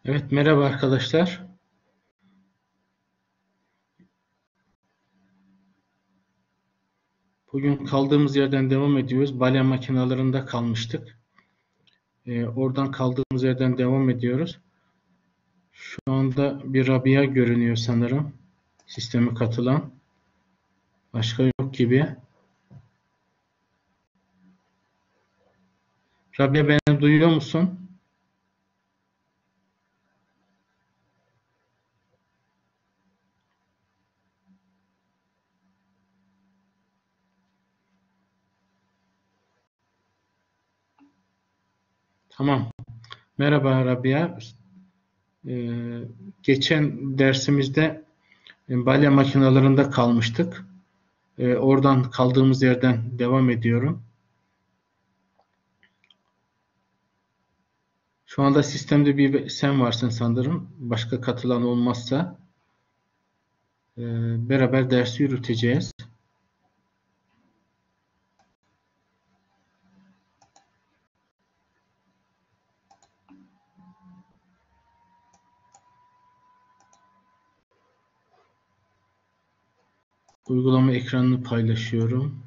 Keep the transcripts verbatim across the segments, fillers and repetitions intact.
Evet, merhaba arkadaşlar. Bugün kaldığımız yerden devam ediyoruz. Balya makinalarında kalmıştık. Ee, oradan kaldığımız yerden devam ediyoruz. Şu anda bir Rabia görünüyor sanırım. Sisteme katılan. Başka yok gibi. Rabia, beni duyuyor musun? Tamam. Merhaba Rabia. Ee, geçen dersimizde balya makinalarında kalmıştık. Ee, oradan kaldığımız yerden devam ediyorum. Şu anda sistemde bir sen varsın sanırım. Başka katılan olmazsa e, beraber dersi yürüteceğiz. Uygulama ekranını paylaşıyorum.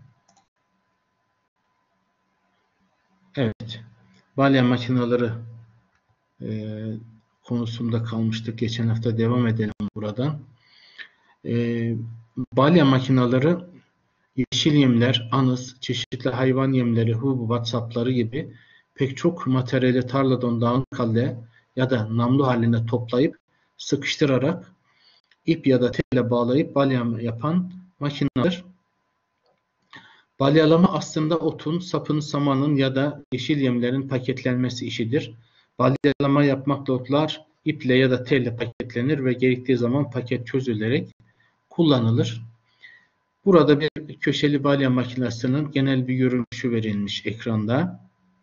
Evet. Balya makineleri e, konusunda kalmıştık. Geçen hafta devam edelim buradan. E, balya makineleri yeşil yemler, anız, çeşitli hayvan yemleri, hububat sapları gibi pek çok materyali tarladan dağınık halde ya da namlu haline toplayıp sıkıştırarak ip ya da telle bağlayıp balya yapan makineler. Balyalama aslında otun, sapın, samanın ya da yeşil yemlerin paketlenmesi işidir. Balyalama yapmakla otlar iple ya da telle paketlenir ve gerektiği zaman paket çözülerek kullanılır. Burada bir köşeli balya makinesinin genel bir görünüşü verilmiş ekranda.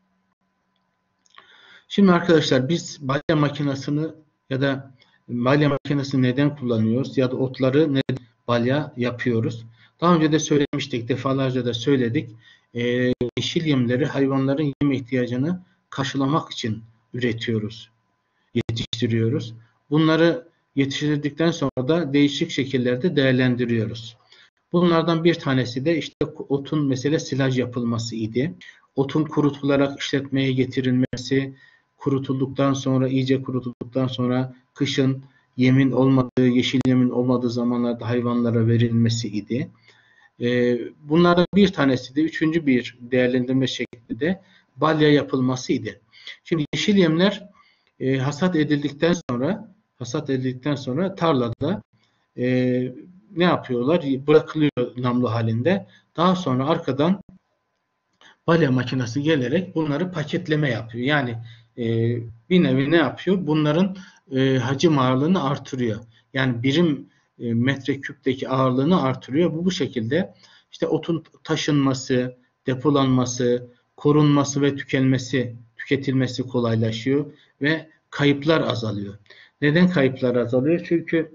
Şimdi arkadaşlar, biz balya makinesini ya da balya makinesini neden kullanıyoruz ya da otları neden balya yapıyoruz? Daha önce de söylemiştik, defalarca da söyledik. Ee, yeşil yemleri hayvanların yem ihtiyacını karşılamak için üretiyoruz, yetiştiriyoruz. Bunları yetiştirdikten sonra da değişik şekillerde değerlendiriyoruz. Bunlardan bir tanesi de işte otun mesela silaj yapılması idi. Otun kurutularak işletmeye getirilmesi, kurutulduktan sonra, iyice kurutulduktan sonra kışın yemin olmadığı, yeşil yemin olmadığı zamanlarda hayvanlara verilmesi idi. Ee, bunlardan bir tanesi de üçüncü bir değerlendirme şekli de balya yapılması idi. Şimdi yeşil yemler e, hasat edildikten sonra hasat edildikten sonra tarlada e, ne yapıyorlar? Bırakılıyor namlu halinde. Daha sonra arkadan balya makinesi gelerek bunları paketleme yapıyor. Yani e, bir nevi ne yapıyor? Bunların e, hacim ağırlığını artırıyor. Yani birim e, metreküpteki ağırlığını artırıyor. Bu bu şekilde işte otun taşınması, depolanması, korunması ve tükenmesi, tüketilmesi kolaylaşıyor ve kayıplar azalıyor. Neden kayıplar azalıyor? Çünkü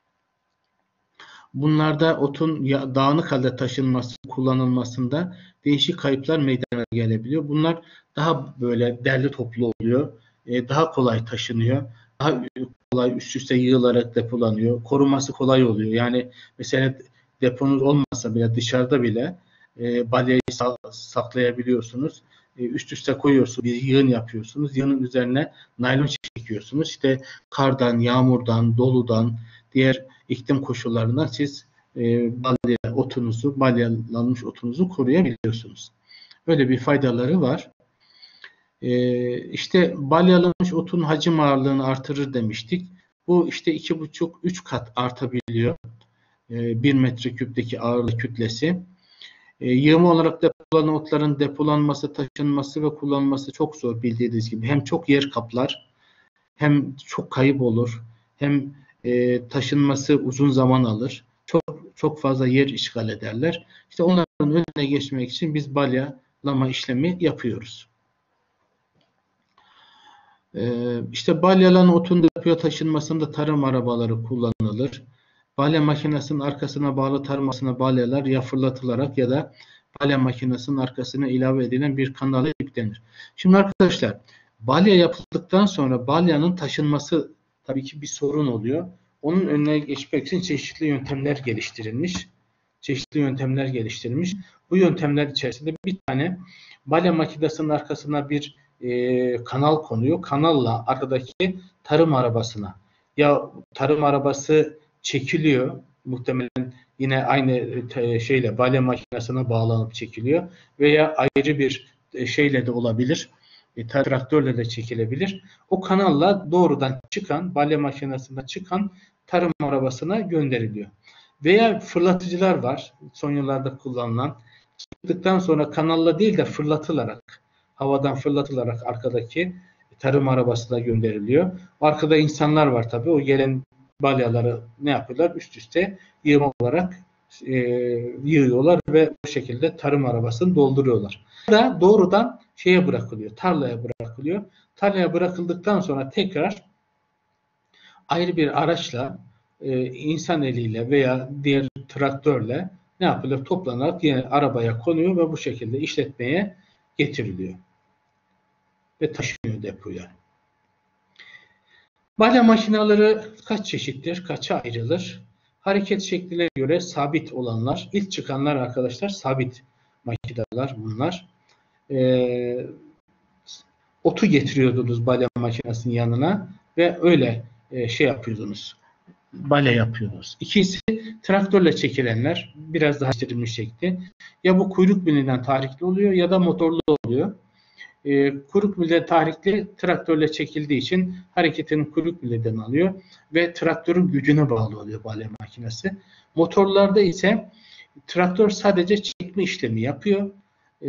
bunlarda otun dağınık halde taşınması, kullanılmasında değişik kayıplar meydana gelebiliyor. Bunlar daha böyle derli toplu oluyor. E, daha kolay taşınıyor. Daha kolay üst üste yığılarak depolanıyor. Korunması kolay oluyor. Yani mesela deponuz olmasa bile, dışarıda bile e, balyayı saklayabiliyorsunuz. E, üst üste koyuyorsunuz. Bir yığın yapıyorsunuz. Yığının üzerine naylon çekiyorsunuz. İşte kardan, yağmurdan, doludan, diğer iklim koşullarından siz e, balya otunuzu, balyalanmış otunuzu koruyabiliyorsunuz. Böyle bir faydaları var. E, işte balyalanmış otun hacim ağırlığını artırır demiştik. Bu işte iki buçuk üç kat artabiliyor. E, bir metreküpteki ağırlık kütlesi. E, yığma olarak depolanan otların depolanması, taşınması ve kullanılması çok zor, bildiğiniz gibi. Hem çok yer kaplar, hem çok kayıp olur, hem e, taşınması uzun zaman alır. Çok çok fazla yer işgal ederler. İşte onların önüne geçmek için biz balyalama işlemi yapıyoruz. Ee, işte balyalan otun depoya taşınmasında tarım arabaları kullanılır. Balya makinesinin arkasına bağlı tarmasına balyalar ya fırlatılarak ya da balya makinesinin arkasına ilave edilen bir kanala yüklenir. Şimdi arkadaşlar, balya yapıldıktan sonra balyanın taşınması tabii ki bir sorun oluyor. Onun önüne geçmek için çeşitli yöntemler geliştirilmiş. Çeşitli yöntemler geliştirilmiş. Bu yöntemler içerisinde bir tane balya makinesinin arkasına bir e, kanal konuyor. Kanalla arkadaki tarım arabasına, ya tarım arabası çekiliyor. Muhtemelen yine aynı te, şeyle balya makinesine bağlanıp çekiliyor. Veya ayrı bir e, şeyle de olabilir. E, traktörle de çekilebilir. O kanalla doğrudan çıkan, balya makinesine çıkan tarım arabasına gönderiliyor. Veya fırlatıcılar var. Son yıllarda kullanılan. Çıktıktan sonra kanalla değil de fırlatılarak, havadan fırlatılarak arkadaki tarım arabasına gönderiliyor. Arkada insanlar var tabii. O gelen balyaları ne yapıyorlar? Üst üste yığma olarak e, yığıyorlar ve bu şekilde tarım arabasını dolduruyorlar. Da doğrudan şeye bırakılıyor, tarlaya bırakılıyor. Tarlaya bırakıldıktan sonra tekrar ayrı bir araçla, e, insan eliyle veya diğer traktörle ne yapılıyor? Toplanarak yine arabaya konuyor ve bu şekilde işletmeye getiriliyor. Ve taşınıyor depoya. Balya makineleri kaç çeşittir? Kaça ayrılır? Hareket şekline göre sabit olanlar, ilk çıkanlar arkadaşlar sabit makineler bunlar. E, otu getiriyordunuz balya makinesinin yanına ve öyle e, şey yapıyordunuz. Balya yapıyoruz. İkincisi traktörle çekilenler, biraz daha geliştirilmiş şekli. Ya bu kuyruk milinden tahrikli oluyor ya da motorlu oluyor. E, kuyruk milden tahrikli traktörle çekildiği için hareketini kuyruk milden alıyor ve traktörün gücüne bağlı oluyor balya makinesi. Motorlarda ise traktör sadece çekme işlemi yapıyor. E,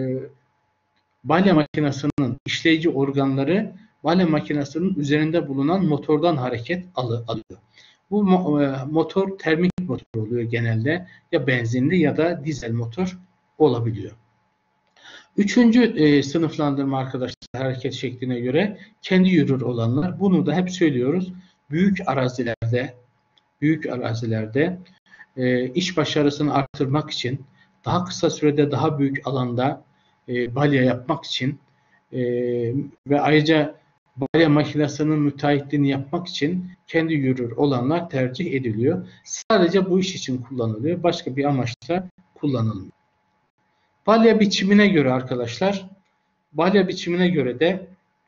balya makinesinin işleyici organları balya makinesinin üzerinde bulunan motordan hareket alıyor. Bu motor termik motor oluyor genelde. Ya benzinli ya da dizel motor olabiliyor. Üçüncü e, sınıflandırma arkadaşlar hareket şekline göre kendi yürür olanlar. Bunu da hep söylüyoruz. Büyük arazilerde büyük arazilerde e, iş başarısını artırmak için daha kısa sürede daha büyük alanda e, balya yapmak için e, ve ayrıca balya makinesinin müteahhitliğini yapmak için kendi yürür olanlar tercih ediliyor. Sadece bu iş için kullanılıyor. Başka bir amaçla kullanılmıyor. Balya biçimine göre arkadaşlar, balya biçimine göre de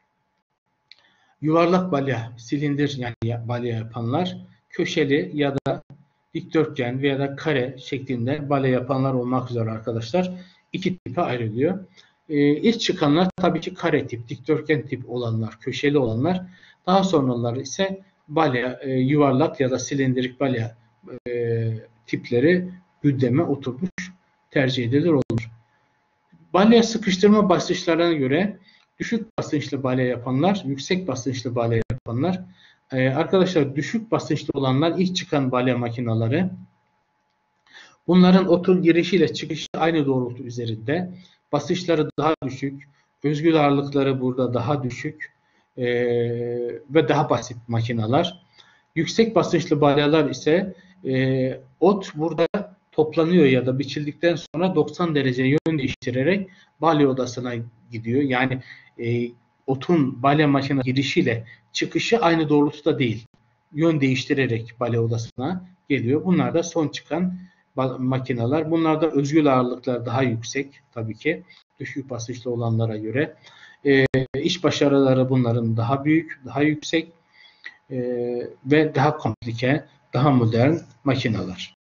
yuvarlak balya, silindir yani balya yapanlar, köşeli ya da dikdörtgen veya da kare şeklinde balya yapanlar olmak üzere arkadaşlar iki tipe ayrılıyor. Ee, ilk çıkanlar tabii ki kare tip, dikdörtgen tip olanlar, köşeli olanlar. Daha sonralar ise balya, e, yuvarlak ya da silindirik balya e, tipleri gündeme oturmuş, tercih edilir olur. Balya sıkıştırma basınçlarına göre düşük basınçlı balya yapanlar, yüksek basınçlı balya yapanlar. Ee, arkadaşlar düşük basınçlı olanlar ilk çıkan balya makineleri. Bunların otun girişiyle çıkışı aynı doğrultu üzerinde. Basınçları daha düşük, özgül ağırlıkları burada daha düşük ee, ve daha basit makineler. Yüksek basınçlı balyalar ise e, ot burada toplanıyor ya da biçildikten sonra doksan derece yön değiştirerek balya odasına gidiyor. Yani e, otun balya makine girişiyle çıkışı aynı doğrultuda değil. Yön değiştirerek balya odasına geliyor. Bunlar da son çıkan makineler. Bunlarda özgül ağırlıklar daha yüksek tabii ki. Düşük basınçlı olanlara göre. E, iş başarıları bunların daha büyük, daha yüksek e, ve daha komplike, daha modern makineler.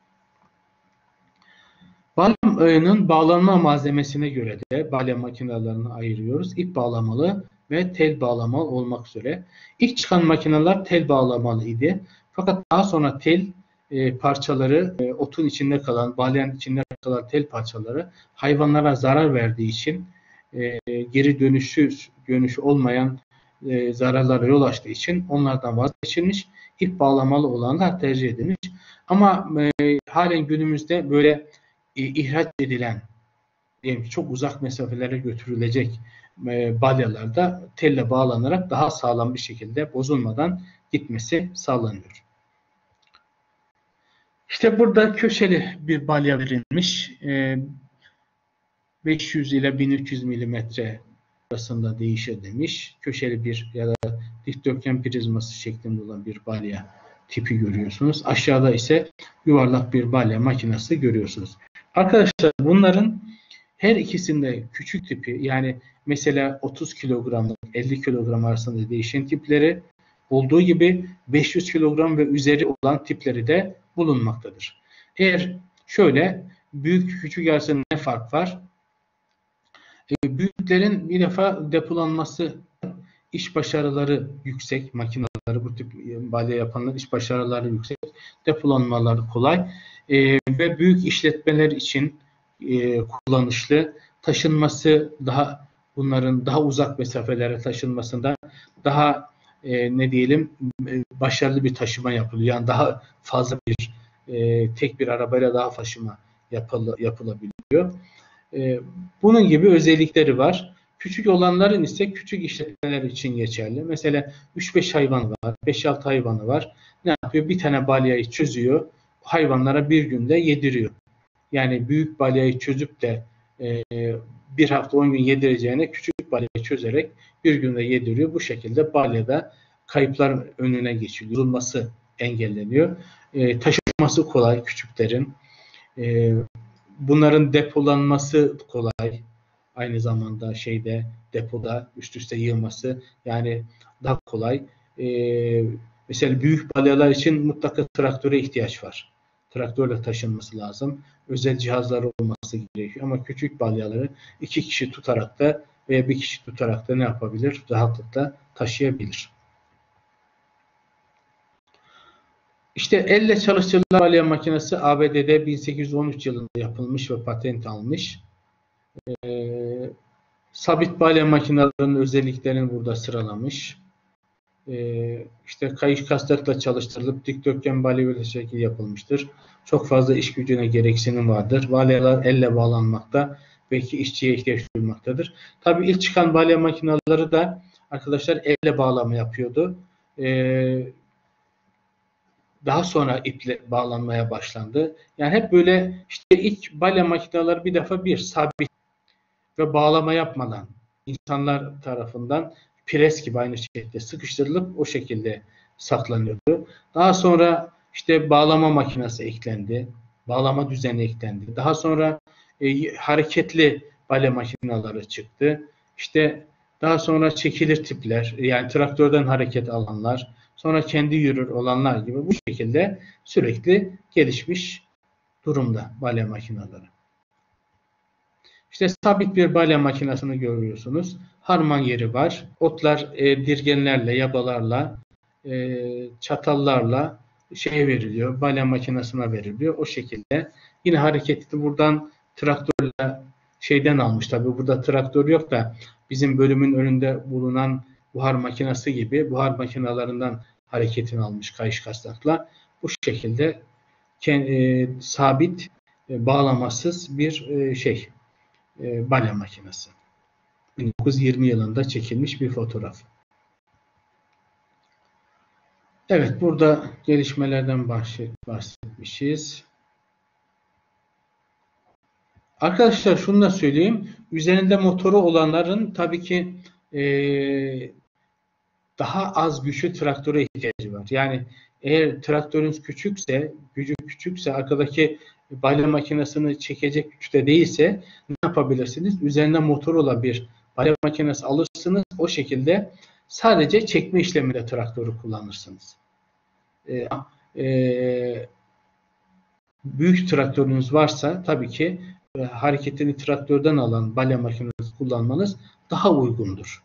Balyanın bağlanma malzemesine göre de balya makinelerini ayırıyoruz. İp bağlamalı ve tel bağlamalı olmak üzere. İlk çıkan makineler tel bağlamalı idi. Fakat daha sonra tel e, parçaları, e, otun içinde kalan, balyanın içinde kalan tel parçaları hayvanlara zarar verdiği için e, geri dönüşü, dönüşü olmayan e, zararlara yol açtığı için onlardan vazgeçilmiş. İp bağlamalı olanlar tercih edilmiş. Ama e, halen günümüzde böyle ihraç edilen, diyelim ki çok uzak mesafelere götürülecek e, balyalarda telle bağlanarak daha sağlam bir şekilde bozulmadan gitmesi sağlanıyor. İşte burada köşeli bir balya verilmiş. E, beş yüz ile bin üç yüz milimetre arasında değişir demiş. Köşeli bir ya da dikdörtgen prizması şeklinde olan bir balya tipi görüyorsunuz. Aşağıda ise yuvarlak bir balya makinesi görüyorsunuz. Arkadaşlar bunların her ikisinde küçük tipi, yani mesela otuz kilogramlık elli kilogram arasında değişen tipleri olduğu gibi beş yüz kilogram ve üzeri olan tipleri de bulunmaktadır. Eğer şöyle büyük küçük arasında ne fark var? E, büyüklerin bir defa depolanması, iş başarıları yüksek, makineleri bu tip balya yapanlar iş başarıları yüksek, depolanmaları kolay e, ve büyük işletmeler için e, kullanışlı, taşınması daha bunların daha uzak mesafelere taşınmasında daha e, ne diyelim e, başarılı bir taşıma yapılıyor. Yani daha fazla bir e, tek bir arabayla daha taşıma yapıl, yapılabiliyor. E, bunun gibi özellikleri var. Küçük olanların ise küçük işletmeler için geçerli. Mesela üç beş hayvan var, beş altı hayvanı var. Ne yapıyor? Bir tane balyayı çözüyor. Hayvanlara bir günde yediriyor. Yani büyük balyayı çözüp de e, bir hafta on gün yedireceğine küçük balyayı çözerek bir günde yediriyor. Bu şekilde balyada kayıpların önüne geçiliyor. Yorulması engelleniyor. E, taşıması kolay küçüklerin. E, bunların depolanması kolay. Aynı zamanda şeyde depoda üst üste yığılması yani daha kolay. Ee, mesela büyük balyalar için mutlaka traktöre ihtiyaç var. Traktörle taşınması lazım. Özel cihazlar olması gerekiyor. Ama küçük balyaları iki kişi tutarak da veya bir kişi tutarak da ne yapabilir? Rahatlıkla taşıyabilir. İşte elle çalıştırılan balya makinesi A B D'de bin sekiz yüz on üç yılında yapılmış ve patent almış. Ee, sabit balya makinelerinin özelliklerini burada sıralamış. Ee, işte kayış kastetle çalıştırılıp dikdörtgen balya bir şekilde yapılmıştır. Çok fazla iş gücüne gereksinim vardır. Balyalar elle bağlanmakta, belki işçiye ihtiyaç duymaktadır. Tabii ilk çıkan balya makineleri de arkadaşlar elle bağlama yapıyordu. Ee, daha sonra iple bağlanmaya başlandı. Yani hep böyle işte ilk balya makineleri bir defa bir sabit ve bağlama yapmadan insanlar tarafından pres gibi aynı şekilde sıkıştırılıp o şekilde saklanıyordu. Daha sonra işte bağlama makinesi eklendi. Bağlama düzeni eklendi. Daha sonra e, hareketli balya makineleri çıktı. İşte daha sonra çekilir tipler, yani traktörden hareket alanlar, sonra kendi yürür olanlar gibi bu şekilde sürekli gelişmiş durumda balya makineleri. İşte sabit bir balya makinesini görüyorsunuz. Harman yeri var. Otlar e, dirgenlerle, yabalarla, e, çatallarla şeye veriliyor. Balya makinesine veriliyor. O şekilde. Yine hareketli buradan traktörle şeyden almış. Tabii burada traktör yok da bizim bölümün önünde bulunan buhar makinesi gibi buhar makinelerinden hareketini almış kayış kasnakla. Bu şekilde e, sabit, e, bağlamasız bir e, şey. E, balya makinesi. bin dokuz yüz yirmi yılında çekilmiş bir fotoğraf. Evet, burada gelişmelerden bahsetmişiz. Arkadaşlar şunu da söyleyeyim. Üzerinde motoru olanların tabii ki e, daha az güçlü traktöre ihtiyacı var. Yani eğer traktörünüz küçükse, gücü küçükse, arkadaki balya makinesini çekecek güçte değilse ne yapabilirsiniz? Üzerinde motor olan bir balya makinesi alırsınız. O şekilde sadece çekme işleminde traktörü kullanırsınız. Ee, e, büyük traktörünüz varsa tabii ki e, hareketini traktörden alan balya makinesi kullanmanız daha uygundur.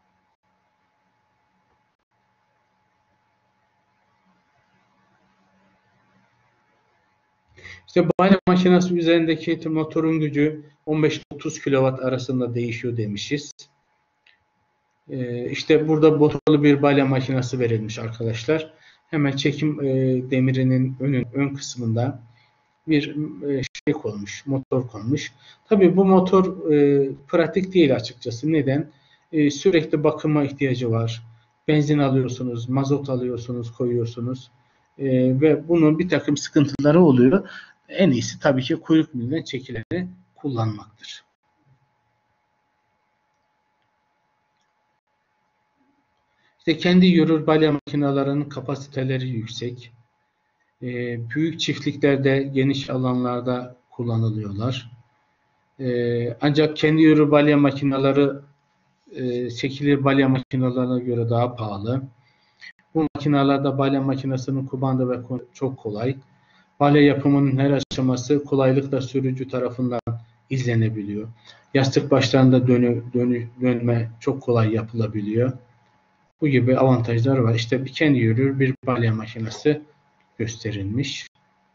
İşte balya makinesi üzerindeki motorun gücü on beş otuz kilowatt arasında değişiyor demişiz. Ee, işte burada motorlu bir balya makinesi verilmiş arkadaşlar. Hemen çekim e, demirinin önün, ön kısmında bir e, şey konmuş, motor konmuş. Tabii bu motor e, pratik değil açıkçası. Neden? E, sürekli bakıma ihtiyacı var. Benzin alıyorsunuz, mazot alıyorsunuz, koyuyorsunuz. E, ve bunun bir takım sıkıntıları oluyor. En iyisi tabii ki kuyruk milinden çekileni kullanmaktır. İşte kendi yürür balya makinelerinin kapasiteleri yüksek. E, büyük çiftliklerde, geniş alanlarda kullanılıyorlar. E, ancak kendi yürür balya makineleri e, çekilir balya makinelerine göre daha pahalı. Bu makinelerde balya makinesinin kumanda ve çok kolay. Balya yapımının her aşaması kolaylıkla sürücü tarafından izlenebiliyor. Yastık başlarında dönü, dönü, dönme çok kolay yapılabiliyor. Bu gibi avantajlar var. İşte bir kendi yürür bir balya makinesi gösterilmiş.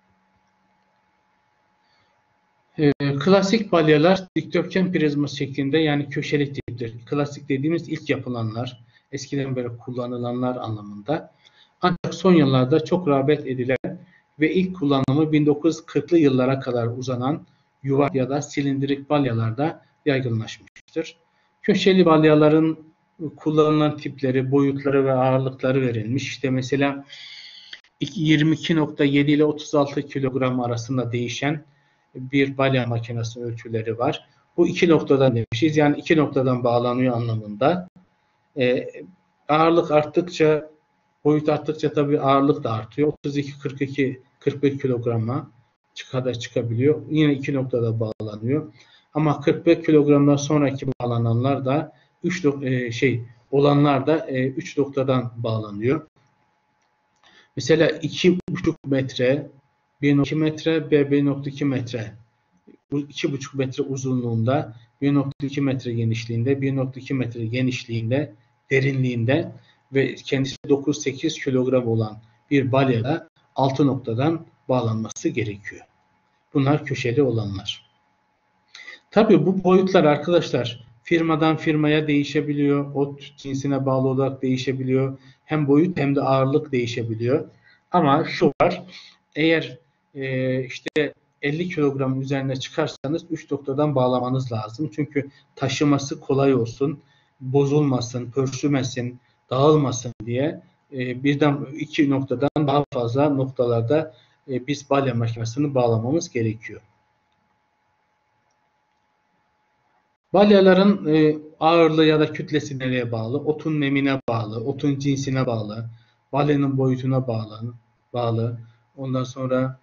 Ee, klasik balyalar dikdörtgen prizma şeklinde, yani köşeli tiptir. Klasik dediğimiz ilk yapılanlar, eskiden beri kullanılanlar anlamında. Ancak son yıllarda çok rağbet edilen ve ilk kullanımı bin dokuz yüz kırklı yıllara kadar uzanan yuvarlak ya da silindirik balyalarda yaygınlaşmıştır. Köşeli balyaların kullanılan tipleri, boyutları ve ağırlıkları verilmiş. İşte mesela yirmi iki nokta yedi ile otuz altı kilogram arasında değişen bir balya makinesi ölçüleri var. Bu iki noktadan demişiz. Yani iki noktadan bağlanıyor anlamında. Ee, ağırlık arttıkça, boyut arttıkça tabii ağırlık da artıyor. otuz iki kırk iki kırk bir kilograma kadar çıkabiliyor. Yine iki noktada bağlanıyor. Ama kırk bir kilogramdan sonraki bağlananlar da üç e, şey olanlar da e, üç noktadan bağlanıyor. Mesela iki buçuk metre, bir nokta iki metre ve bir nokta iki metre, iki buçuk metre uzunluğunda, bir nokta iki metre genişliğinde, bir nokta iki metre genişliğinde, derinliğinde ve kendisi dokuz sekiz kilogram olan bir balyada altı noktadan bağlanması gerekiyor. Bunlar köşeli olanlar. Tabii bu boyutlar arkadaşlar firmadan firmaya değişebiliyor. Ot cinsine bağlı olarak değişebiliyor. Hem boyut hem de ağırlık değişebiliyor. Ama şu var, eğer e, işte elli kilogram üzerine çıkarsanız üç noktadan bağlamanız lazım. Çünkü taşıması kolay olsun, bozulmasın, pörsümesin, dağılmasın diye e, birden iki noktadan daha fazla noktalarda e, biz balya makinesini bağlamamız gerekiyor. Balyaların e, ağırlığı ya da kütlesi nereye bağlı? Otun nemine bağlı, otun cinsine bağlı, balyanın boyutuna bağlı. bağlı. Ondan sonra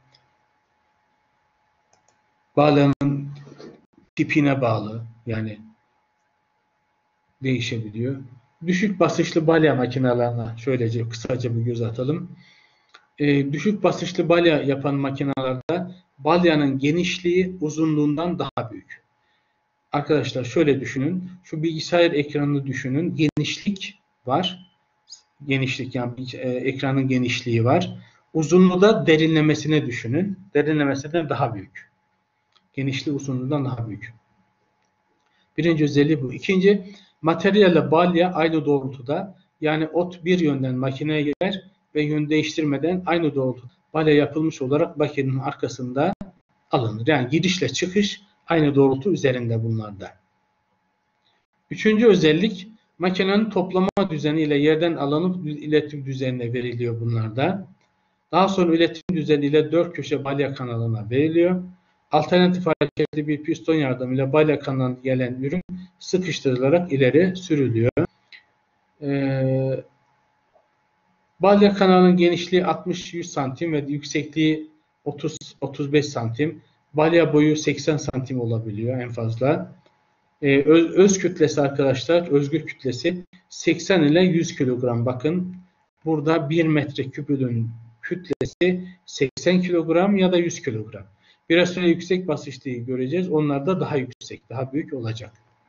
balyanın tipine bağlı, yani değişebiliyor. Düşük basınçlı balya makinelerine şöylece kısaca bir göz atalım. E, düşük basınçlı balya yapan makinelerde balyanın genişliği uzunluğundan daha büyük. Arkadaşlar şöyle düşünün. Şu bilgisayar ekranını düşünün. Genişlik var. Genişlik, yani e, ekranın genişliği var. Uzunluğu da derinlemesine düşünün. Derinlemesinden daha büyük. Genişliği uzunluğundan daha büyük. Birinci özelliği bu. İkinci, materyalle balya aynı doğrultuda. Yani ot bir yönden makineye girer ve yön değiştirmeden aynı doğrultuda balya yapılmış olarak makinenin arkasında alınır. Yani girişle çıkış aynı doğrultu üzerinde bunlarda. Üçüncü özellik, makinenin toplama düzeniyle yerden alınıp iletim düzenine veriliyor bunlarda. Daha sonra iletim düzeniyle dört köşe balya kanalına veriliyor. Alternatif hareketli bir piston yardımıyla balya kanalına gelen ürün sıkıştırılarak ileri sürülüyor. Ee, balya kanalının genişliği altmış yüz santim ve yüksekliği otuz otuz beş santim. Balya boyu seksen santim olabiliyor en fazla. Ee, öz, öz kütlesi arkadaşlar, özgür kütlesi seksen ile yüz kilogram. Bakın burada bir metre kübünün kütlesi seksen kilogram ya da yüz kilogram. Biraz sonra yüksek basınçlıyı göreceğiz. Onlar da daha yüksek, daha büyük olacak.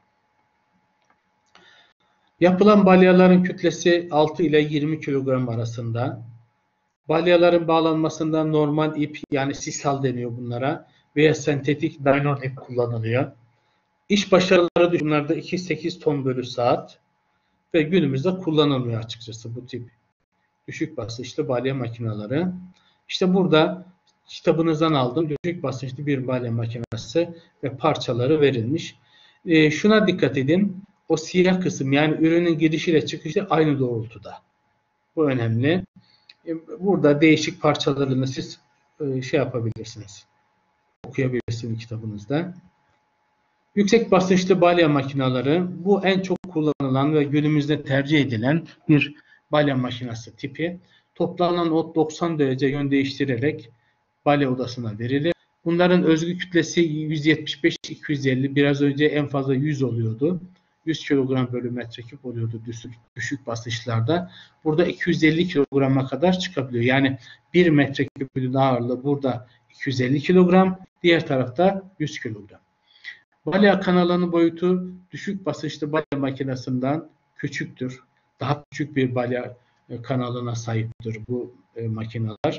Yapılan balyaların kütlesi altı ile yirmi kilogram arasında. Balyaların bağlanmasında normal ip, yani sisal deniyor bunlara, veya sentetik naylon ip kullanılıyor. İş başarıları bunlarda iki virgül sekiz ton bölü saat ve günümüzde kullanılmıyor açıkçası bu tip düşük basınçlı balya makineleri. İşte burada kitabınızdan aldım. Düşük basınçlı bir balya makinesi ve parçaları verilmiş. E, şuna dikkat edin. O siyah kısım, yani ürünün girişiyle çıkışı aynı doğrultuda. Bu önemli. E, burada değişik parçalarını siz e, şey yapabilirsiniz. Okuyabilirsiniz kitabınızda. Yüksek basınçlı balya makineleri, bu en çok kullanılan ve günümüzde tercih edilen bir balya makinesi tipi. Toplanan ot doksan derece yön değiştirerek balya odasına verilir. Bunların özgü kütlesi yüz yetmiş beş iki yüz elli, biraz önce en fazla yüz oluyordu. yüz kilogram bölü metreküp oluyordu düşük, düşük basınçlarda. Burada iki yüz elli kilograma kadar çıkabiliyor. Yani bir metreküpün ağırlığı burada iki yüz elli kilogram, diğer tarafta yüz kilogram. Balya kanalının boyutu düşük basınçlı balya makinesinden küçüktür. Daha küçük bir balya kanalına sahiptir bu e, makineler.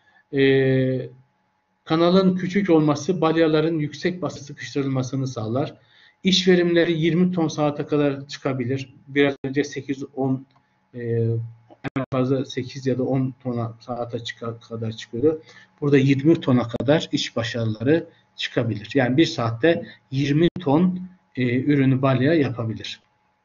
E, kanalın küçük olması balyaların yüksek basınç sıkıştırılmasını sağlar. İş verimleri yirmi ton saate kadar çıkabilir. Biraz önce sekiz on e, en fazla sekiz ya da on tona saate çıkar, kadar çıkıyordu. Burada yirmi tona kadar iş başarıları çıkabilir. Yani bir saatte yirmi ton e, ürünü balya yapabilir.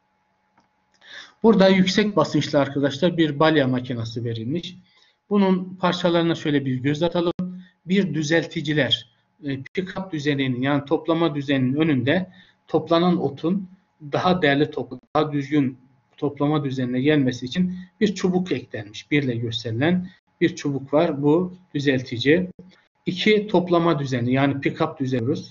Burada yüksek basınçlı arkadaşlar bir balya makinesi verilmiş. Bunun parçalarına şöyle bir göz atalım. Bir düzelticiler, e, pick-up düzeninin yani toplama düzeninin önünde toplanan otun daha değerli toplu, daha düzgün toplama düzenine gelmesi için bir çubuk eklenmiş. Birle gösterilen bir çubuk var. Bu düzeltici. İki toplama düzeni yani pick-up düzeniyoruz.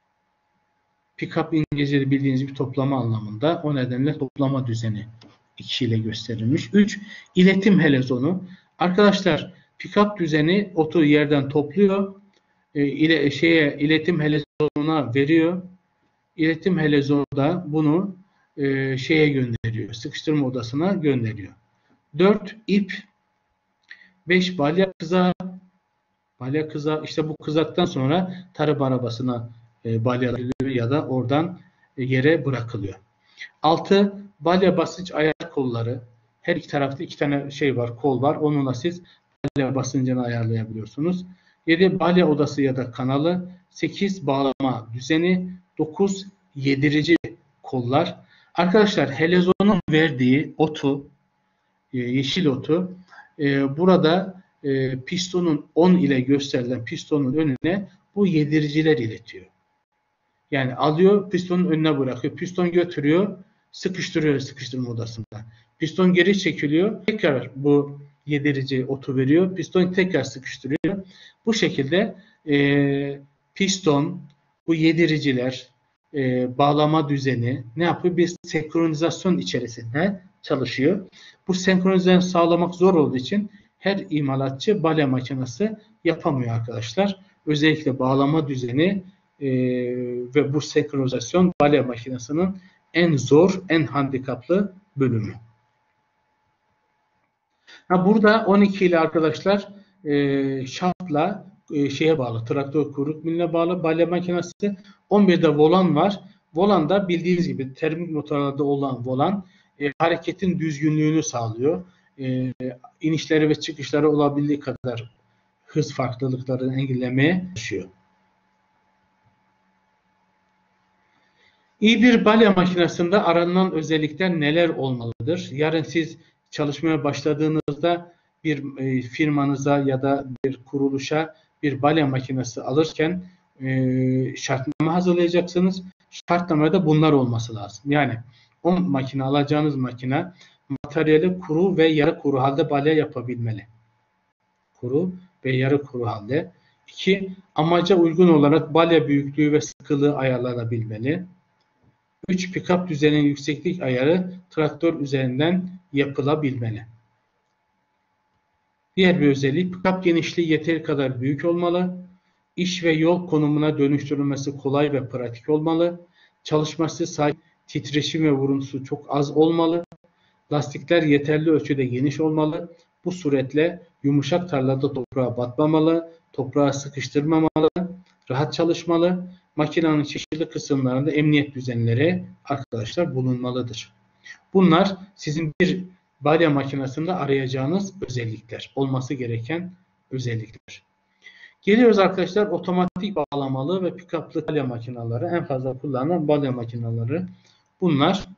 Pick-up İngilizce'de bildiğiniz bir toplama anlamında. O nedenle toplama düzeni iki ile gösterilmiş. Üç iletim helezonu. Arkadaşlar pick-up düzeni otu yerden topluyor. E, ile, şeye iletim helezonuna veriyor. İletim helezonu da bunu e, şeye gönderiyor. Sıkıştırma odasına gönderiyor. Dört ip. Beş balya kızağı. Balya kızağı işte bu kızaktan sonra tarım arabasına e, balyalanıyor ya da oradan e, yere bırakılıyor. Altı balya basınç ayar kolları. Her iki tarafta iki tane şey var, kol var. Onunla siz balya basıncını ayarlayabiliyorsunuz. Yedi balya odası ya da kanalı. Sekiz bağlama düzeni. Dokuz yedirici kollar. Arkadaşlar helezonun verdiği otu, e, yeşil otu e, burada e, pistonun on ile gösterilen pistonun önüne bu yediriciler iletiyor. Yani alıyor, pistonun önüne bırakıyor. Piston götürüyor, sıkıştırıyor sıkıştırma odasında. Piston geri çekiliyor, tekrar bu yedirici otu veriyor. Piston tekrar sıkıştırıyor. Bu şekilde e, piston, bu yediriciler, e, bağlama düzeni ne yapıyor? Bir senkronizasyon içerisinde çalışıyor. Bu senkronizasyonu sağlamak zor olduğu için her imalatçı balya makinesi yapamıyor arkadaşlar. Özellikle bağlama düzeni e, ve bu senkronizasyon balya makinesinin en zor, en handikaplı bölümü. Ha, burada on iki ile arkadaşlar e, şaftla e, şeye bağlı, traktör kuyruk miline bağlı balya makinesi. on birde volan var. Volan da bildiğiniz gibi termik motorlarda olan volan e, hareketin düzgünlüğünü sağlıyor. E, inişleri ve çıkışları olabildiği kadar hız farklılıklarını engellemeye çalışıyor. İyi bir balya makinesinde aranılan özellikler neler olmalıdır? Yarın siz çalışmaya başladığınızda bir e, firmanıza ya da bir kuruluşa bir balya makinesi alırken e, şartname hazırlayacaksınız. Şartnamada bunlar olması lazım. Yani o makine, alacağınız makine materyali kuru ve yarı kuru halde balya yapabilmeli. Kuru ve yarı kuru halde. İki, amaca uygun olarak balya büyüklüğü ve sıkılığı ayarlanabilmeli. üç. Pick-up düzeninin yükseklik ayarı traktör üzerinden yapılabilmeli. Diğer bir özellik, pick-up genişliği yeteri kadar büyük olmalı. İş ve yol konumuna dönüştürülmesi kolay ve pratik olmalı. Çalışması sakin, titreşim ve vuruntusu çok az olmalı. Lastikler yeterli ölçüde geniş olmalı. Bu suretle yumuşak tarlada toprağa batmamalı, toprağa sıkıştırmamalı, rahat çalışmalı. Makinenin çeşitli kısımlarında emniyet düzenleri arkadaşlar bulunmalıdır. Bunlar sizin bir balya makinesinde arayacağınız özellikler, olması gereken özellikler. Geliyoruz arkadaşlar otomatik bağlamalı ve pick-up'lı balya makineleri, en fazla kullanılan balya makineleri. Bunlar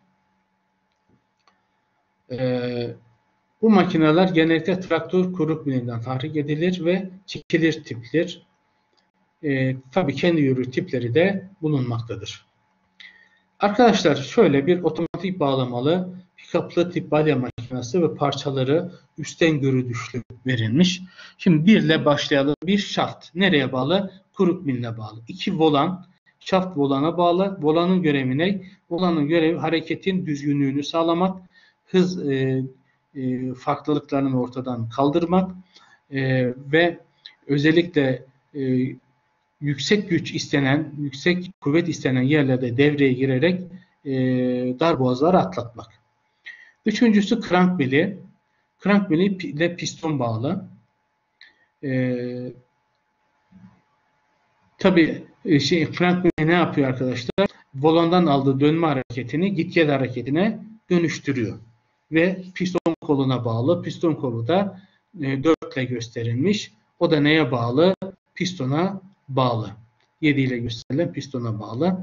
e, bu makineler genellikle traktör kuyruk milinden tahrik edilir ve çekilir tipler. E, tabii kendi yürü tipleri de bulunmaktadır. Arkadaşlar şöyle bir otomatik bağlamalı pick-up'lı tip balya makinesi ve parçaları üstten görünüşlü verilmiş. Şimdi bir ile başlayalım. Bir şaft. Nereye bağlı? Kuyruk miline bağlı. İki volan. Şaft volana bağlı. Volanın görevi ne? Volanın görevi hareketin düzgünlüğünü sağlamak, hız e, e, farklılıklarını ortadan kaldırmak e, ve özellikle e, yüksek güç istenen, yüksek kuvvet istenen yerlerde devreye girerek e, darboğazları atlatmak. Üçüncüsü crank mili. Crank mili ile piston bağlı. E, tabii şey, crank mili ne yapıyor arkadaşlar? Volandan aldığı dönme hareketini git gel hareketine dönüştürüyor. Ve piston koluna bağlı. Piston kolu da e, dört ile gösterilmiş. O da neye bağlı? Pistona bağlı. yedi ile gösterilen pistona bağlı.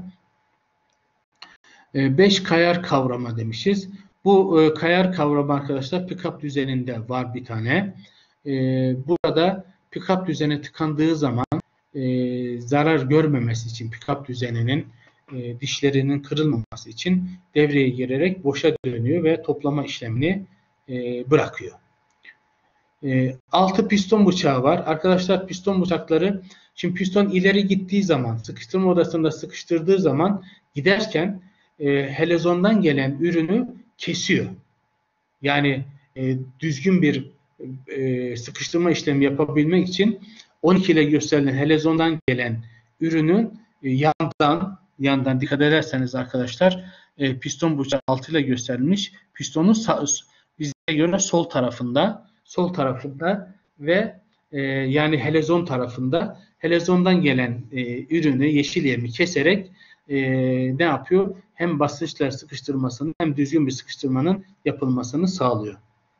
beş kayar kavrama demişiz. Bu e, kayar kavrama arkadaşlar pick-up düzeninde var bir tane. E, burada pick-up düzeni tıkandığı zaman e, zarar görmemesi için pick-up düzeninin e, dişlerinin kırılmaması için devreye girerek boşa dönüyor ve toplama işlemini e, bırakıyor. E, altı piston bıçağı var. Arkadaşlar piston bıçakları, şimdi piston ileri gittiği zaman, sıkıştırma odasında sıkıştırdığı zaman giderken e, helezondan gelen ürünü kesiyor. Yani e, düzgün bir e, sıkıştırma işlemi yapabilmek için on iki ile gösterilen helezondan gelen ürünün e, yandan yandan dikkat ederseniz arkadaşlar e, piston bıçağı altı ile gösterilmiş. Pistonun sağ, bize göre sol tarafında sol tarafında ve e, yani helezon tarafında helezondan gelen e, ürünü, yeşil yemi keserek e, ne yapıyor? Hem basınçla sıkıştırmasını hem düzgün bir sıkıştırmanın yapılmasını sağlıyor.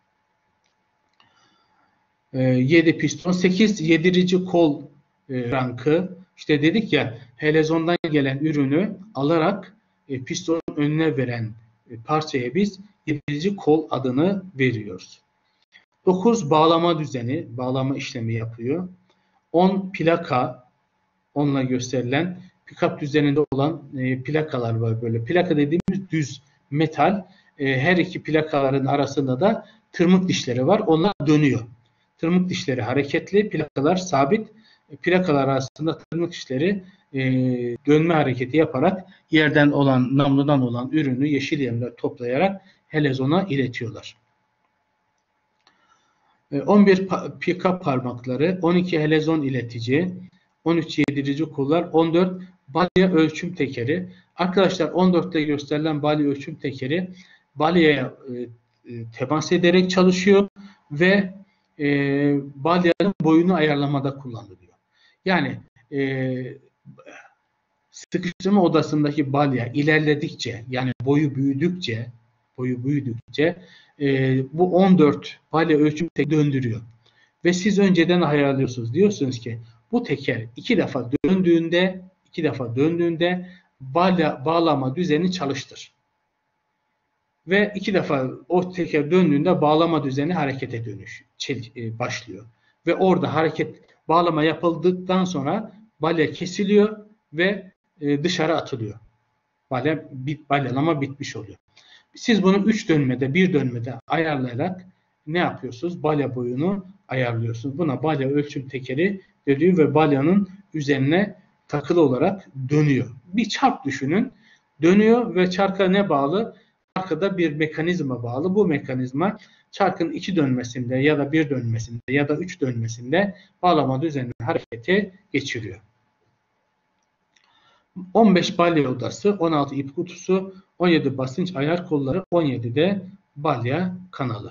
E, yedi piston, sekiz yedirici kol e, rankı. İşte dedik ya, helezondan gelen ürünü alarak e, pistonun önüne veren e, parçaya biz yedirici kol adını veriyoruz. dokuz bağlama düzeni, bağlama işlemi yapıyor. on plaka, onunla gösterilen pick-up düzeninde olan e, plakalar var böyle. Plaka dediğimiz düz metal. E, her iki plakaların arasında da tırmık dişleri var. Onlar dönüyor. Tırmık dişleri hareketli, plakalar sabit. E, plakalar arasında tırmık dişleri e, dönme hareketi yaparak yerden olan, namludan olan ürünü yeşil yemle toplayarak helezona iletiyorlar. on bir pick-up parmakları, on iki helezon iletici, on üç yedirici kollar, on dört balya ölçüm tekeri. Arkadaşlar on dörtte gösterilen balya ölçüm tekeri balyaya e, temas ederek çalışıyor ve e, balyanın boyunu ayarlamada kullanılıyor. Yani e, sıkıştırma odasındaki balya ilerledikçe, yani boyu büyüdükçe boyu büyüdükçe e, bu on dört balya ölçüm tekeri döndürüyor. Ve siz önceden ayarlıyorsunuz. Diyorsunuz ki bu teker iki defa döndüğünde iki defa döndüğünde balya, bağlama düzeni çalıştır. Ve iki defa o teker döndüğünde bağlama düzeni harekete dönüş e, başlıyor. Ve orada hareket bağlama yapıldıktan sonra balya kesiliyor ve e, dışarı atılıyor. Balya, bit, balyalama bitmiş oluyor. Siz bunu üç dönmede, bir dönmede ayarlayarak ne yapıyorsunuz? Balya boyunu ayarlıyorsunuz. Buna balya ölçüm tekeri dönüyor ve balyanın üzerine takılı olarak dönüyor. Bir çark düşünün. Dönüyor ve çarka ne bağlı? Arkada bir mekanizma bağlı. Bu mekanizma çarkın iki dönmesinde ya da bir dönmesinde ya da üç dönmesinde bağlama düzenini harekete geçiriyor. on beş balya odası, on altı ip kutusu, on yedi basınç ayar kolları, on yedi de balya kanalı.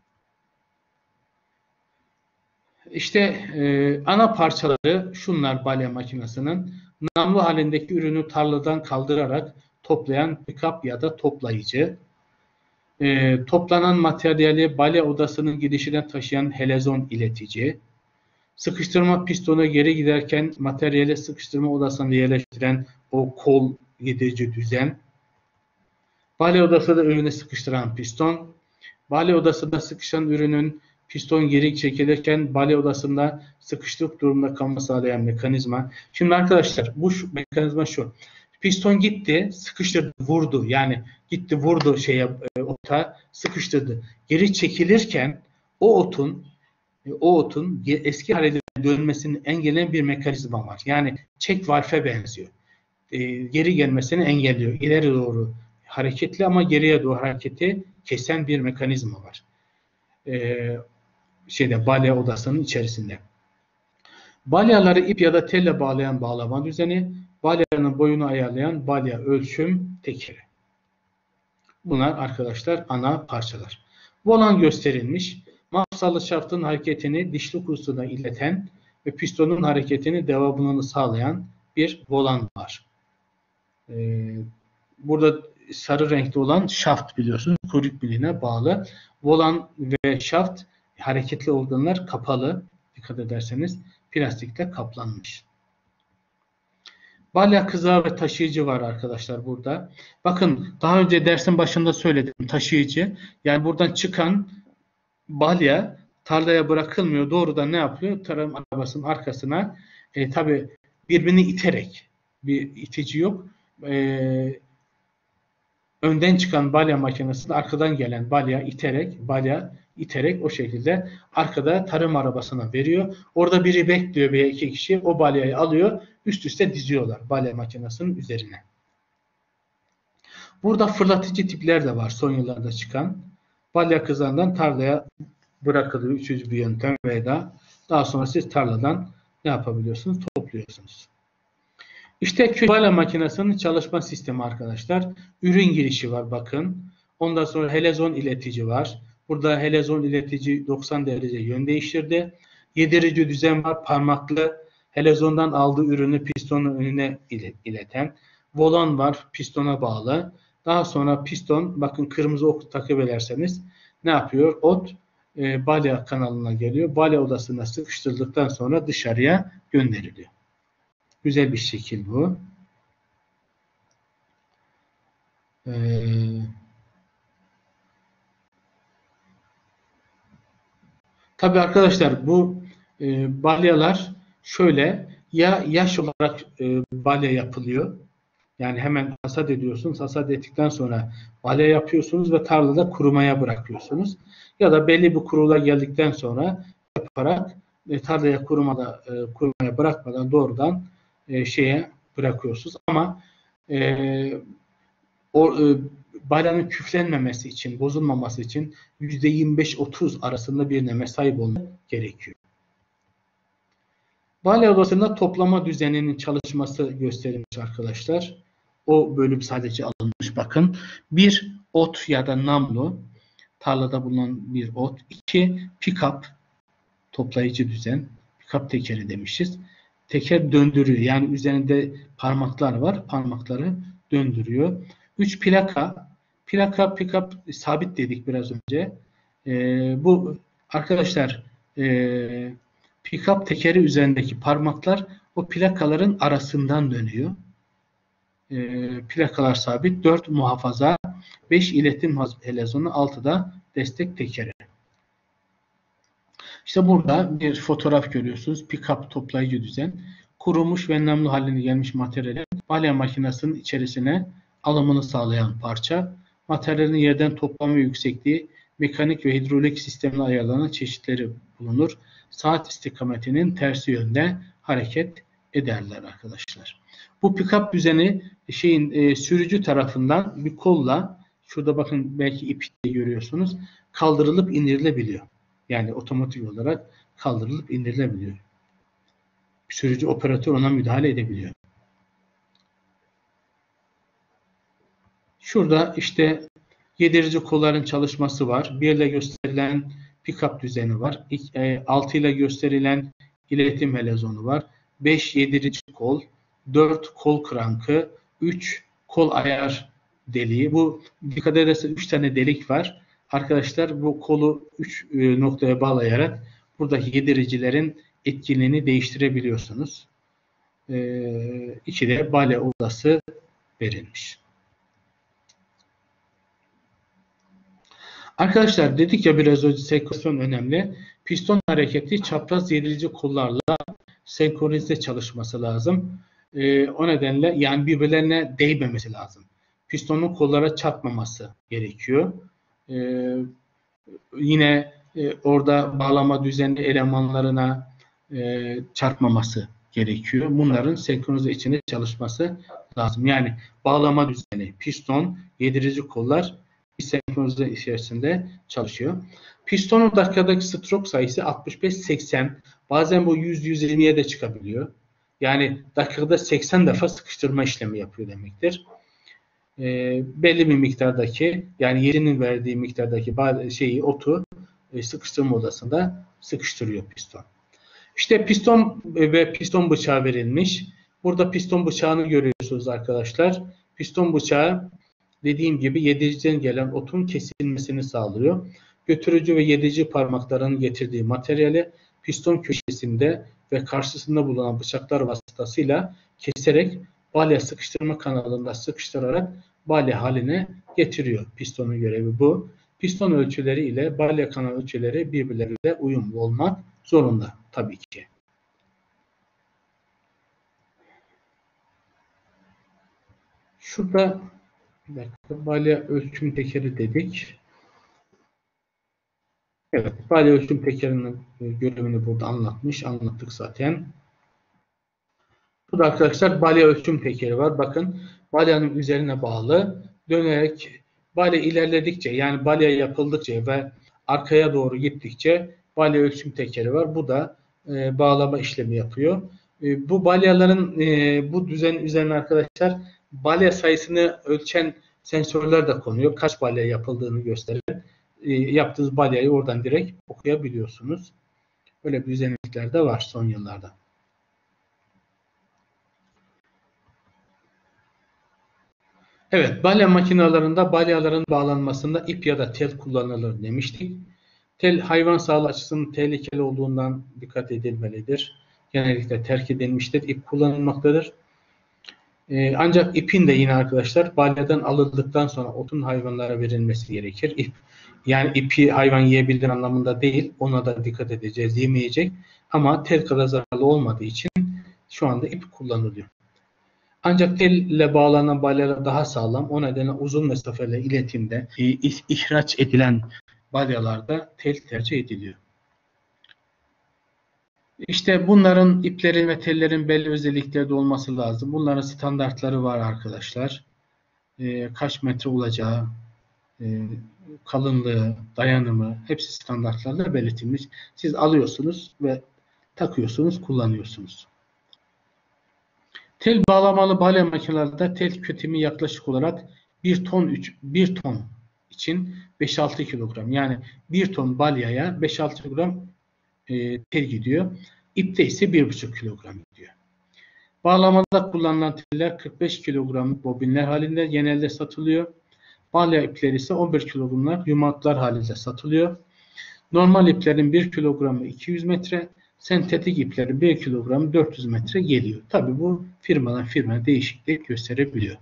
İşte e, ana parçaları şunlar balya makinesinin. Namlu halindeki ürünü tarladan kaldırarak toplayan pick-up ya da toplayıcı. E, toplanan materyali balya odasının girişine taşıyan helezon iletici. Sıkıştırma pistonu geri giderken materyali sıkıştırma odasına yerleştiren o kol yedirici düzen. Balya odasında ürünü sıkıştıran piston. Balya odasında sıkışan ürünün piston geri çekilirken balya odasında sıkıştık durumda kalma sağlayan mekanizma. Şimdi arkadaşlar bu şu, mekanizma şu. Piston gitti, sıkıştırdı, vurdu. Yani gitti vurdu şeye e, ota, sıkıştırdı. Geri çekilirken o otun e, o otun eski haline dönmesini engelleyen bir mekanizma var. Yani check valve'e benziyor. E, geri gelmesini engelliyor. İleri doğru hareketli ama geriye doğru hareketi kesen bir mekanizma var. E, şeyde balya odasının içerisinde. Balyaları ip ya da telle bağlayan bağlama düzeni, balyanın boyunu ayarlayan balya ölçüm tekeri. Bunlar arkadaşlar ana parçalar. Volan gösterilmiş. Mafsallı şaftın hareketini dişli kursuna ileten ve pistonun hareketini devamlılığını sağlayan bir volan var. Ee, burada sarı renkli olan şaft biliyorsunuz. Kuyruk biliğine bağlı. Volan ve şaft hareketli organlar kapalı. Dikkat ederseniz plastikle kaplanmış. Balya kızağı ve taşıyıcı var arkadaşlar burada. Bakın daha önce dersin başında söyledim taşıyıcı. Yani buradan çıkan balya tarlaya bırakılmıyor. Doğrudan ne yapıyor? Tarım arabasının arkasına e, tabi birbirini iterek, bir itici yok. E, önden çıkan balya makinesinde arkadan gelen balya iterek, balya iterek o şekilde arkada tarım arabasına veriyor. Orada biri bekliyor, bir iki kişi o balyayı alıyor, üst üste diziyorlar balya makinesinin üzerine. Burada fırlatıcı tipler de var son yıllarda çıkan. Balya kızağından tarlaya bırakılıyor üçüncü bir yöntem veya daha sonra siz tarladan ne yapabiliyorsunuz? Topluyorsunuz. İşte balya makinesinin çalışma sistemi arkadaşlar. Ürün girişi var bakın. Ondan sonra helezon iletici var. Burada helezon iletici doksan derece yön değiştirdi. Yedirici düzen var. Parmaklı helezondan aldığı ürünü pistonun önüne ileten. Volan var. Pistona bağlı. Daha sonra piston bakın kırmızı ok takip ederseniz ne yapıyor? Ot e, balya kanalına geliyor. Balya odasına sıkıştırdıktan sonra dışarıya gönderiliyor. Güzel bir şekil bu. Ee, tabii arkadaşlar bu e, balyalar şöyle ya yaş olarak e, balya yapılıyor. Yani hemen hasat ediyorsunuz. Hasat ettikten sonra balya yapıyorsunuz ve tarlada kurumaya bırakıyorsunuz. Ya da belli bir kurula geldikten sonra yaparak e, tarlaya kurumada e, kurumaya bırakmadan doğrudan e, şeye bırakıyorsunuz. Ama e, o e, balyanın küflenmemesi için, bozulmaması için yüzde yirmi beş otuz arasında bir neme sahip olmak gerekiyor. Balya odasında toplama düzeninin çalışması gösterilmiş arkadaşlar. O bölüm sadece alınmış bakın. Bir ot ya da namlu, tarlada bulunan bir ot. İki pick-up, toplayıcı düzen. Pick-up tekeri demişiz. Teker döndürüyor. Yani üzerinde parmaklar var. Parmakları döndürüyor. Üç plaka. Plaka pick-up sabit dedik biraz önce. Ee, bu arkadaşlar e, pick-up tekeri üzerindeki parmaklar o plakaların arasından dönüyor. E, plakalar sabit. Dört muhafaza. Beş iletim helezonu. Altı da destek tekeri. İşte burada bir fotoğraf görüyorsunuz. Pick-up toplayıcı düzen. Kurumuş ve nemli haline gelmiş materyalin balya makinesinin içerisine alımını sağlayan parça. Materyalin yerden toplama yüksekliği mekanik ve hidrolik sistemle ayarlanan çeşitleri bulunur. Saat istikametinin tersi yönde hareket ederler arkadaşlar. Bu pick-up düzeni şeyin e, sürücü tarafından bir kolla, şurada bakın belki ipi de görüyorsunuz, kaldırılıp indirilebiliyor. Yani otomatik olarak kaldırılıp indirilebiliyor. Sürücü operatör ona müdahale edebiliyor. Şurada işte yedirici kolların çalışması var. bir ile gösterilen pick-up düzeni var. altı ile gösterilen iletim helezonu var. beş yedirici kol, dört kol krankı, üç kol ayar deliği. Bu dikkat ederseniz üç tane delik var. Arkadaşlar bu kolu üç noktaya bağlayarak buradaki yediricilerin etkinliğini değiştirebiliyorsunuz. Ee, iki de balya odası verilmiş. Arkadaşlar dedik ya biraz önce senkronizasyon önemli. Piston hareketi çapraz yedirici kollarla senkronize çalışması lazım. E, o nedenle yani birbirlerine değmemesi lazım. Pistonun kollara çarpmaması gerekiyor. E, yine e, orada bağlama düzeni elemanlarına e, çarpmaması gerekiyor. Bunların senkronize içinde çalışması lazım. Yani bağlama düzeni, piston, yedirici kollar bir senkronize içerisinde çalışıyor. Pistonun dakikadaki stroke sayısı altmış beş seksen, bazen bu yüz yüz yirmiye de çıkabiliyor. Yani dakikada seksen defa sıkıştırma işlemi yapıyor demektir. E, belli bir miktardaki, yani yerinin verdiği miktardaki şeyi, otu e, sıkıştırma odasında sıkıştırıyor piston. İşte piston ve piston bıçağı verilmiş. Burada piston bıçağını görüyorsunuz arkadaşlar. Piston bıçağı dediğim gibi yediriciden gelen otun kesilmesini sağlıyor. Götürücü ve yedirici parmakların getirdiği materyali piston köşesinde ve karşısında bulunan bıçaklar vasıtasıyla keserek balya sıkıştırma kanalında sıkıştırarak balya haline getiriyor. Pistonun görevi bu. Piston ölçüleri ile balya kanal ölçüleri birbirleriyle uyumlu olmak zorunda tabii ki. Şurada bir dakika, balya ölçüm tekeri dedik. Evet, balya ölçüm tekerinin görevini burada anlatmış, anlattık zaten. Burada arkadaşlar balya ölçüm tekeri var. Bakın, balyanın üzerine bağlı dönerek balya ilerledikçe, yani balya yapıldıkça ve arkaya doğru gittikçe balya ölçüm tekeri var. Bu da e, bağlama işlemi yapıyor. E, bu balyaların e, bu düzen üzerine arkadaşlar balya sayısını ölçen sensörler de konuyor. Kaç balya yapıldığını gösteren e, yaptığınız balyayı oradan direkt okuyabiliyorsunuz. Böyle bir düzenekler de var son yıllarda. Evet, balya makinelerinde balyaların bağlanmasında ip ya da tel kullanılır demiştik. Tel hayvan sağlığı açısından tehlikeli olduğundan dikkat edilmelidir. Genellikle terk edilmiştir. İp kullanılmaktadır. Ee, ancak ipin de yine arkadaşlar balyadan alındıktan sonra otun hayvanlara verilmesi gerekir. İp, yani ipi hayvan yiyebilir anlamında değil. Ona da dikkat edeceğiz. Yemeyecek. Ama tel kadar zararlı olmadığı için şu anda ip kullanılıyor. Ancak tel ile bağlanan balyalar daha sağlam. O nedenle uzun mesafeli iletimde e, ihraç edilen balyalarda tel tercih ediliyor. İşte bunların, iplerin ve tellerin belli özellikleri de olması lazım. Bunların standartları var arkadaşlar. E, kaç metre olacağı, e, kalınlığı, dayanımı hepsi standartlarla belirtilmiş. Siz alıyorsunuz ve takıyorsunuz, kullanıyorsunuz. Tel bağlamalı balya makinelerinde tel kütimi yaklaşık olarak bir ton, bir ton için beş altı kilogram. Yani bir ton balyaya beş altı kilogram e, tel gidiyor. İpte ise bir buçuk kilogram gidiyor. Bağlamada kullanılan teller kırk beş kilogramlık bobinler halinde genelde satılıyor. Balya ipleri ise on bir kilogramlık yumaklar halinde satılıyor. Normal iplerin bir kilogramı iki yüz metre, sentetik iplerin bir kilogramı dört yüz metre geliyor. Tabi bu firmadan firmaya değişiklik gösterebiliyor.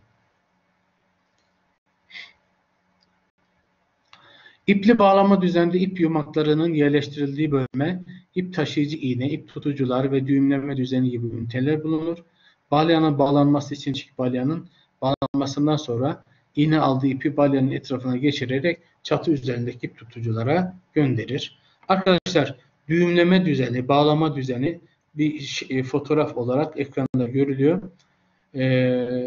İpli bağlama düzeninde ip yumaklarının yerleştirildiği bölme, ip taşıyıcı iğne, ip tutucular ve düğümleme düzeni gibi üniteler bulunur. Balyanın bağlanması için balyanın bağlanmasından sonra iğne aldığı ipi balyanın etrafına geçirerek çatı üzerindeki ip tutuculara gönderir. Arkadaşlar, düğümleme düzeni, bağlama düzeni bir e, fotoğraf olarak ekranda görülüyor. Ee,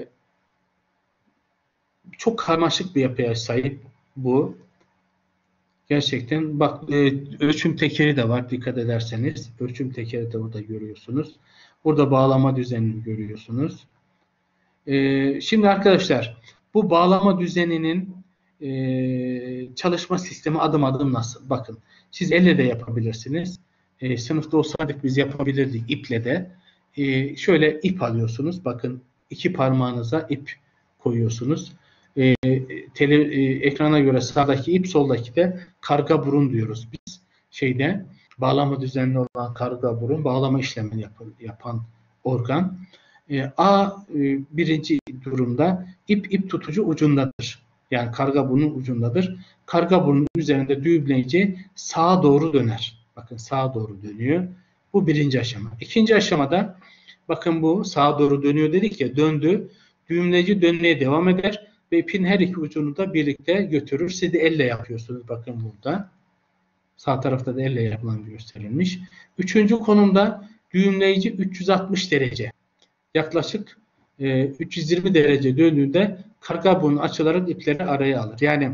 çok karmaşık bir yapıya sahip bu. Gerçekten bak, e, ölçüm tekeri de var, dikkat ederseniz. Ölçüm tekeri de burada görüyorsunuz. Burada bağlama düzenini görüyorsunuz. E, şimdi arkadaşlar, bu bağlama düzeninin e, çalışma sistemi adım adım nasıl? Bakın, siz elle de yapabilirsiniz. E, sınıfta olsaydık biz yapabilirdik iple de. E, şöyle ip alıyorsunuz. Bakın, iki parmağınıza ip koyuyorsunuz. E, tele, e, ekrana göre sağdaki ip, soldaki de karga burun diyoruz biz. Şeyde bağlama düzenli olan karga burun, bağlama işlemini yap, yapan organ. E, A e, birinci durumda ip ip tutucu ucundadır. Yani karga burunun ucundadır. Karga burunun üzerinde düğümleyici sağa doğru döner. Bakın, sağa doğru dönüyor. Bu birinci aşama. İkinci aşamada Bakın bu sağa doğru dönüyor dedik ya, döndü. Düğümleyici dönmeye devam eder ve ipin her iki ucunu da birlikte götürür. Siz de elle yapıyorsunuz. Bakın burada. Sağ tarafta da elle yapılan gösterilmiş. Üçüncü konumda düğümleyici üç yüz altmış derece. Yaklaşık e, üç yüz yirmi derece döndüğünde karga burnu açılarak ipleri araya alır. Yani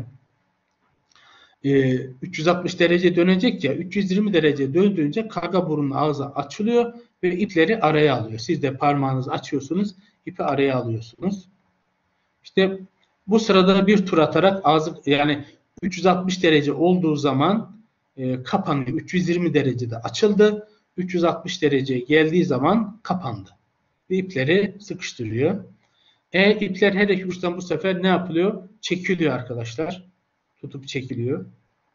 e, üç yüz altmış derece dönecek ya, üç yüz yirmi derece döndüğünce karga burunun ağzı açılıyor ve ipleri araya alıyor. Siz de parmağınızı açıyorsunuz, ipi araya alıyorsunuz. İşte bu sırada bir tur atarak ağzı, yani üç yüz altmış derece olduğu zaman e, kapanıyor. üç yüz yirmi derecede açıldı. üç yüz altmış dereceye geldiği zaman kapandı. Ve ipleri sıkıştırıyor. E ipler her iki uçtan bu sefer ne yapılıyor? Çekiliyor arkadaşlar. Tutup çekiliyor.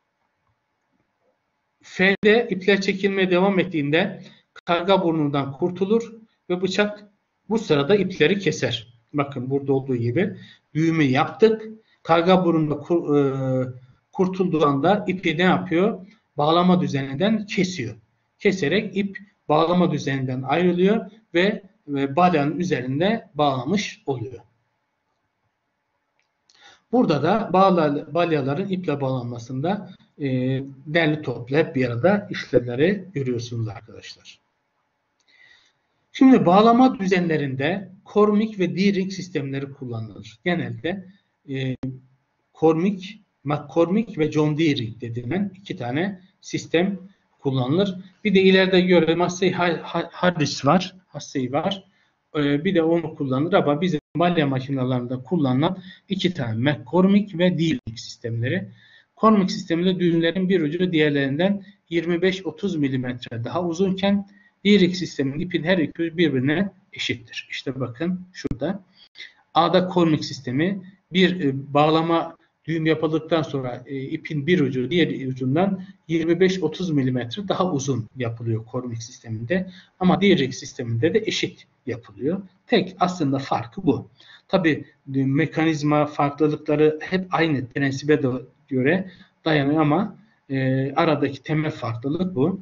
F'de ipler çekilmeye devam ettiğinde karga burnundan kurtulur ve bıçak bu sırada ipleri keser. Bakın burada olduğu gibi düğümü yaptık. Karga burnunda kur, e, kurtulduğu anda ipi ne yapıyor? Bağlama düzeninden kesiyor. Keserek ip bağlama düzeninden ayrılıyor ve, ve balyanın üzerinde bağlamış oluyor. Burada da bağla, balyaların iple bağlanmasında e, derli toplu hep bir arada işlemleri görüyorsunuz arkadaşlar. Şimdi bağlama düzenlerinde Kormik ve D-ring sistemleri kullanılır. Genelde e, Kormik, McCormick ve John D-ring dediğinden iki tane sistem kullanılır. Bir de ileride göre Massey Harris var, Massey var. E, bir de onu kullanılır ama bizim balya makinelerinde kullanılan iki tane McCormick ve D-ring sistemleri. Kormik sisteminde düğümlerin bir ucu diğerlerinden yirmi beş otuz milimetre daha uzunken D-ring sistemin ipin her iki ucu birbirine eşittir. İşte bakın şurada. A'da Kormik sistemi bir e, bağlama düğüm yapıldıktan sonra e, ipin bir ucu diğer ucundan yirmi beş otuz milimetre daha uzun yapılıyor Kormik sisteminde. Ama D-ring sisteminde de eşit yapılıyor. Tek aslında farkı bu. Tabi mekanizma farklılıkları hep aynı prensibe göre dayanıyor ama e, aradaki temel farklılık bu.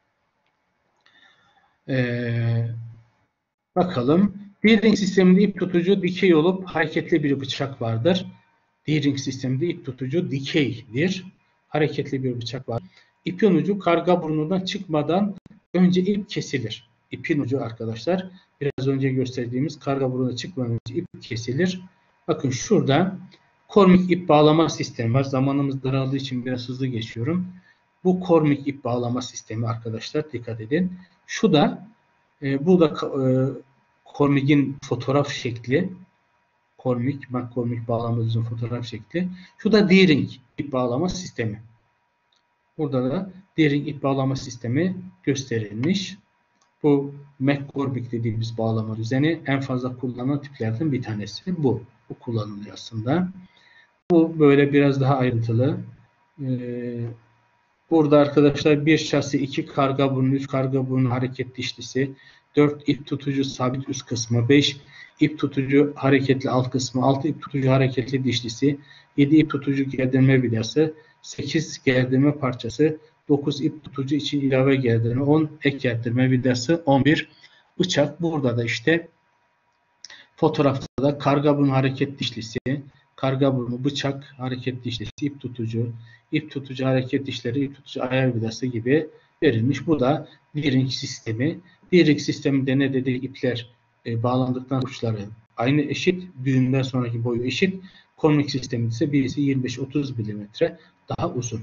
E, bakalım. D-ring sisteminde ip tutucu dikey olup hareketli bir bıçak vardır. D-ring sisteminde ip tutucu dikeydir. Hareketli bir bıçak var. İpin ucu karga burnundan çıkmadan önce ip kesilir. İpin ucu arkadaşlar biraz önce gösterdiğimiz karga burnuna çıkmadan önce ip kesilir. Bakın şurada Kormik ip bağlama sistemi var. Zamanımız daraldığı için biraz hızlı geçiyorum. Bu Kormik ip bağlama sistemi arkadaşlar, dikkat edin. Şu da e, bu da e, Kormik'in fotoğraf şekli. Kormik, McCormick bağlama düzeni fotoğraf şekli. Şu da D-ring ip bağlama sistemi. Burada da D-ring ip bağlama sistemi gösterilmiş. Bu McCormick dediğimiz bağlama düzeni en fazla kullanılan tiplerden bir tanesi. Bu. Bu kullanılıyor aslında. Bu böyle biraz daha ayrıntılı. Ee, burada arkadaşlar bir şasi, iki karga burnu, üç karga burnu hareket dişlisi, dört ip tutucu sabit üst kısmı, beş ip tutucu hareketli alt kısmı, altı ip tutucu hareketli dişlisi, yedi ip tutucu gerdirme vidası, sekiz gerdirme parçası, dokuz ip tutucu için ilave gerdirme, on ek gerdirme vidası, on bir bıçak. Burada da işte fotoğrafta da karga burnu hareket dişlisi, karga burnu, bıçak, hareket dişlisi, ip tutucu, ip tutucu hareket dişleri, ip tutucu ayar vidası gibi verilmiş. Bu da D-ring sistemi. D-ring sisteminde ne dedik? İpler e, bağlandıktan uçları aynı eşit, düğümden sonraki boyu eşit. Kormik sisteminde ise birisi yirmi beş otuz milimetre daha uzun.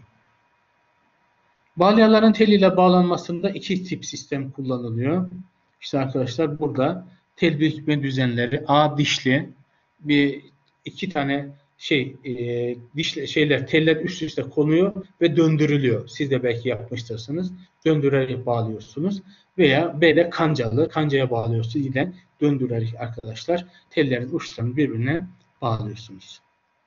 Balyaların teliyle bağlanmasında iki tip sistem kullanılıyor. İşte arkadaşlar burada tel bükme düzenleri A dişli, bir iki tane şey e, dişli şeyler, teller üst üste konuyor ve döndürülüyor. Siz de belki yapmıştırsınız. Döndürerek bağlıyorsunuz. Veya B'de kancalı, kancaya bağlıyorsunuz. Yine döndürerek arkadaşlar tellerin uçlarını birbirine bağlıyorsunuz.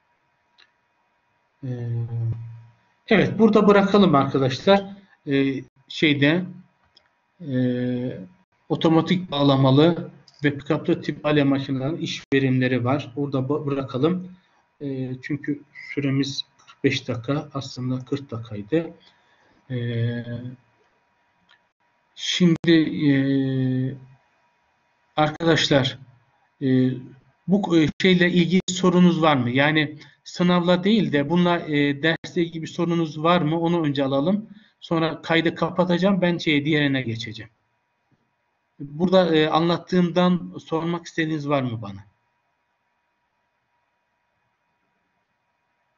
Ee, evet, burada bırakalım arkadaşlar. Ee, şeyde e, otomatik bağlamalı ve pick-up'lı tip balya makinelerinin iş verimleri var. Orada bırakalım. E, çünkü süremiz kırk beş dakika, aslında kırk dakikaydı. E, şimdi e, Arkadaşlar, e, bu e, şeyle ilgili sorunuz var mı? Yani sınavla değil de bununla e, dersle ilgili bir sorunuz var mı? Onu önce alalım. Sonra kaydı kapatacağım. Ben şeye diğerine geçeceğim. Burada e, anlattığımdan sormak istediğiniz var mı bana?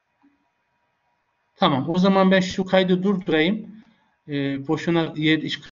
Tamam. O zaman ben şu kaydı durdurayım. E, boşuna yer iş